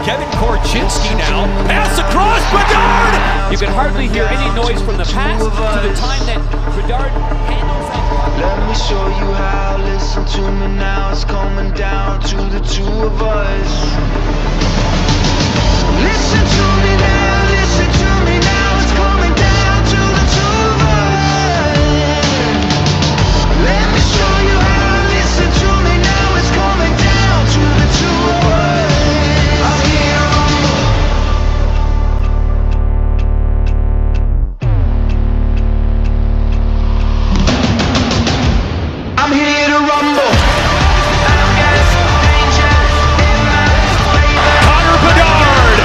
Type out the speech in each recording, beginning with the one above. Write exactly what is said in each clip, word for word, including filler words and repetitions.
Kevin Korchinski now. Pass across, Bedard! You can hardly hear any noise from the pass to the time that Bedard handles that. Let me show you how, listen to me now, it's coming down to the two of us. Listen to me now, listen to me now, it's coming down to the two of us. Let me show you how, listen to me now, it's coming down to the two of us. I'm here humble. I'm here to rumble. I've got some danger in my flavor. Connor Bedard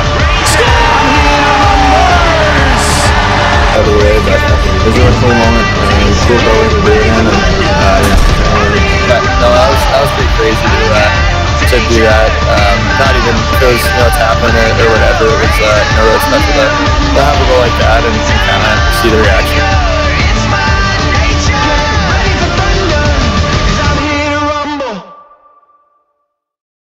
scores! Out of the way, but it was a really cool moment. Uh, it was cool going to do it again, and uh, yeah. But no, that was that was pretty crazy to uh, to do that. Um, not even because you know it's happened or, or whatever. It was uh, you know really special to, to have a goal like that and, and kind of see the reaction.